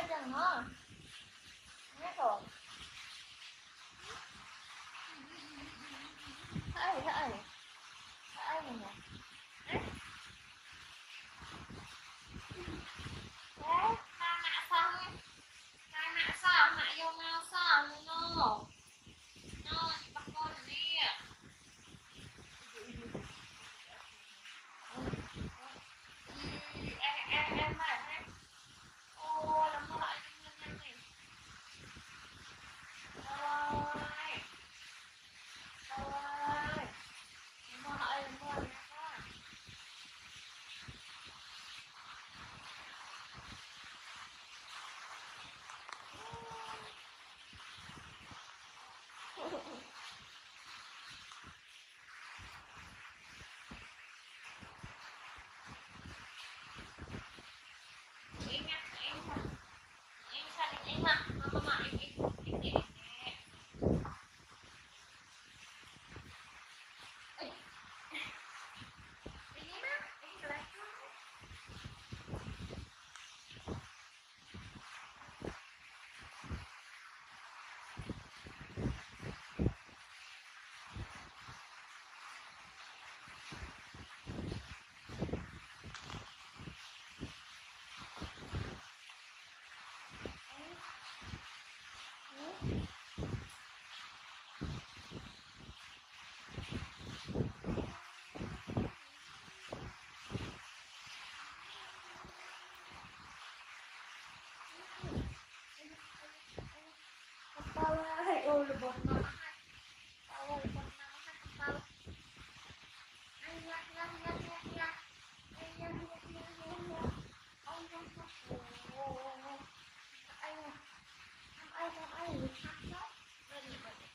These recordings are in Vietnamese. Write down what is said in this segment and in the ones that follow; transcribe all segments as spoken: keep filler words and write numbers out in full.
lên chừng nó nhát rồi thấy thấy thấy nè đấy ta mạ xong ta mạ xong mạ vô mau xong nó nó bắt con đi em em em mà ô làm sao lại nhanh này ơi ơi mua lại mua lại em nha em em sao em mà mà mà em em em em ôi là bột nó ôi bột nó không ai nha nha nha nha nha ai nha nha nha nha ông không có ai nha ai không ai được khác đó lên được rồi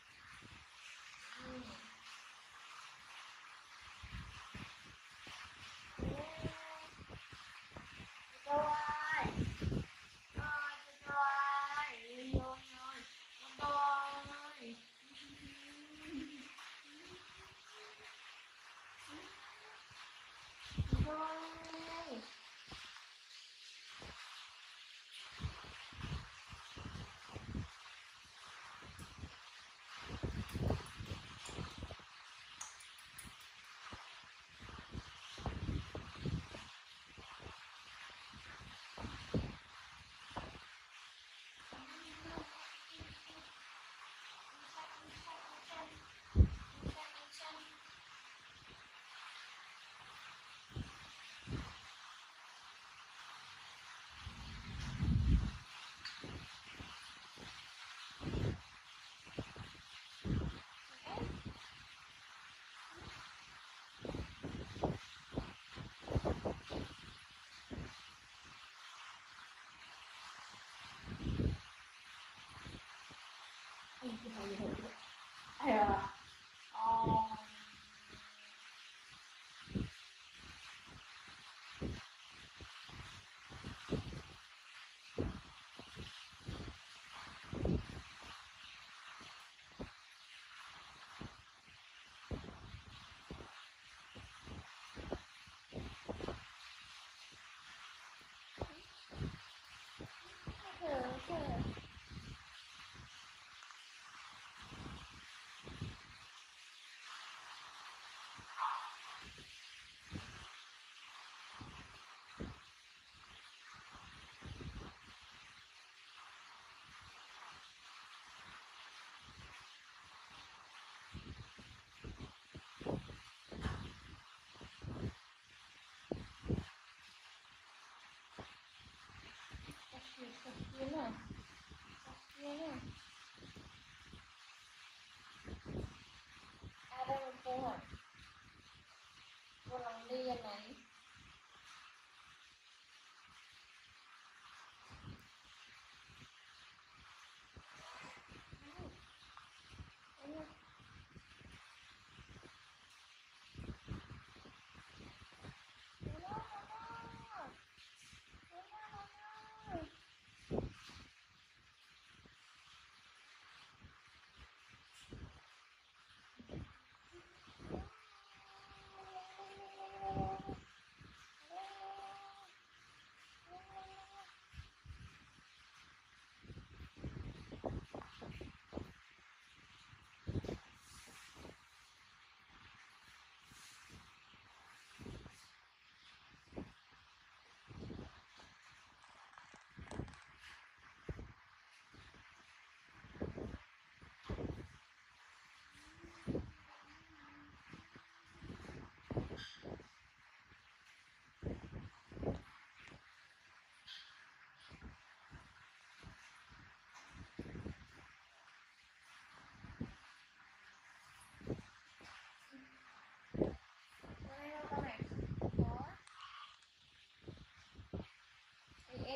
đâu ai ơi đâu ai ơi ơi đâu ai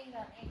gần em